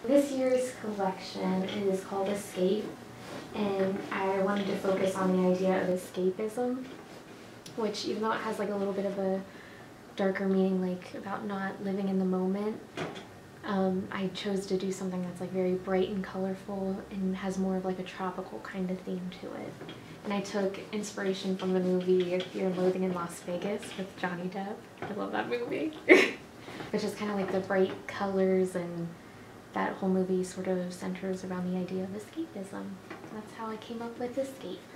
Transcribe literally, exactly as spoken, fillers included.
This year's collection is called Escape, and I wanted to focus on the idea of escapism, which even though it has like a little bit of a darker meaning, like about not living in the moment, um, I chose to do something that's like very bright and colorful and has more of like a tropical kind of theme to it. And I took inspiration from the movie Fear and Loathing in Las Vegas with Johnny Depp. I love that movie. Which is kind of like the bright colors, and that whole movie sort of centers around the idea of escapism. That's how I came up with Escape.